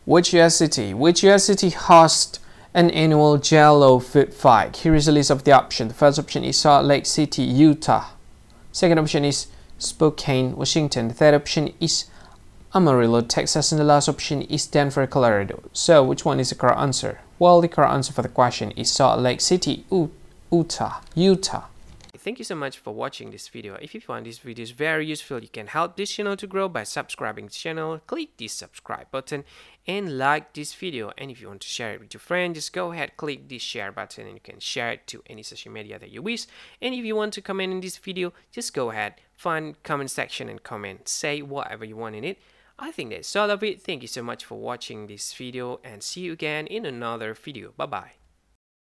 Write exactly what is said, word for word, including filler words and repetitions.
Which U S city? Which U S city hosts an annual Jello food fight? Here is a list of the options. The first option is Salt Lake City, Utah. Second option is Spokane, Washington. The third option is Amarillo, Texas. And the last option is Denver, Colorado. So which one is the correct answer? Well, the correct answer for the question is Salt Lake City, Utah. Utah. Thank you so much for watching this video. If you find this video very useful, you can help this channel to grow by subscribing to the channel. Click this subscribe button and like this video. And if you want to share it with your friends, just go ahead, click this share button, and you can share it to any social media that you wish. And if you want to comment in this video, just go ahead, find comment section and comment. Say whatever you want in it. I think that's all of it. Thank you so much for watching this video and see you again in another video. Bye bye.